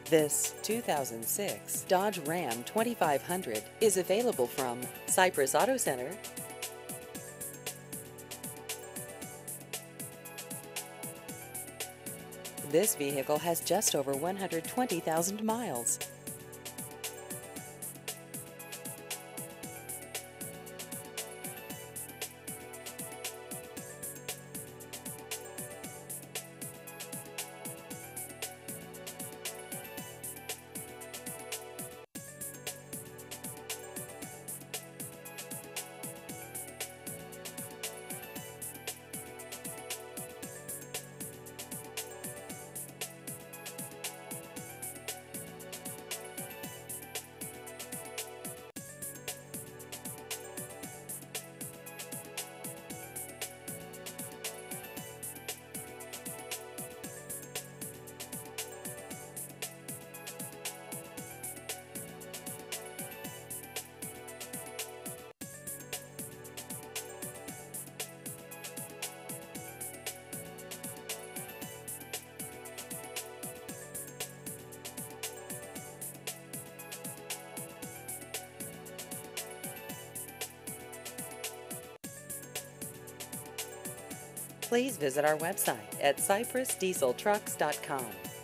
This 2006 Dodge Ram 2500 is available from Cypress Auto Center. This vehicle has just over 120,000 miles. Please visit our website at cypressdieseltrucks.com.